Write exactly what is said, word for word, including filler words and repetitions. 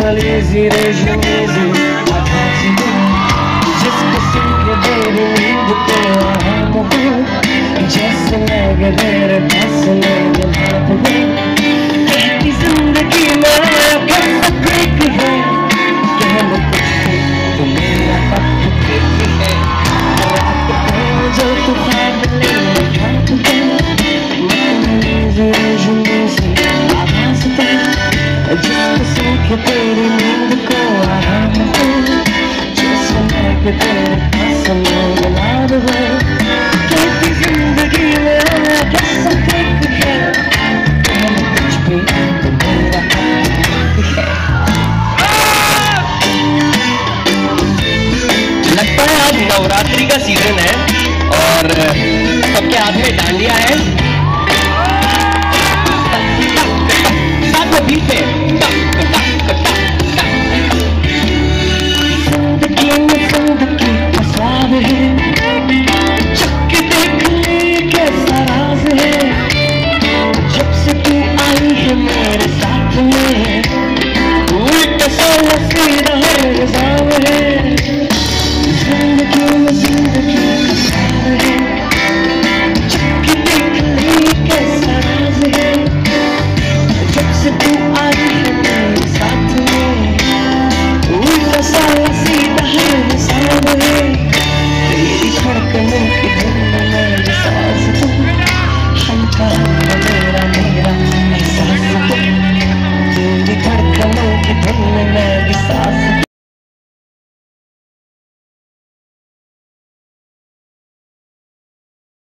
lazy, lazy, lazy. I can't see you. जिसको सुन के तेरी नींद को हम हो, जैसे लगे तेरे पास लगे हाथ में। कहती जिंदगी में कैसा ब्रेक है, कह लो कुछ भी तो मेरा वक्त ब्रेक है। रात को जो तू ख्वाब ले हाथ में, lazy, lazy, lazy, आवाज़ पे जिसको सुन के तेरी नींद को आराम हो, जैसे लगे तेरे पास लगे हाथ में। कहती जिंदगी में कैसा ब्रेक है, कह लो कुछ भी तो मेरा वक्त ब्रेक है। लगता है आज नवरात्रि का सीजन है और सबके हाथ में डांडिया है। साथ में बीच में जिंदगी में जिंदगी का स्वाद है, चक देख ले कैसा राज है। जब से तू आई है मेरे साथ में, उल्टा सोला सीधा हर निजाम है। जिंदगी में जिंदगी का स्वाद है, चक देख ले कैसा राज है। जब से तू आई है मेरे साथ में, उल्टा सोला सीधा हर निजाम है। तेरी धड़कनों की धुन में मेरी सांस तू, हल्का मेरा मेरा एहसास तू। तेरी धड़कनों की धुन में मेरी सांस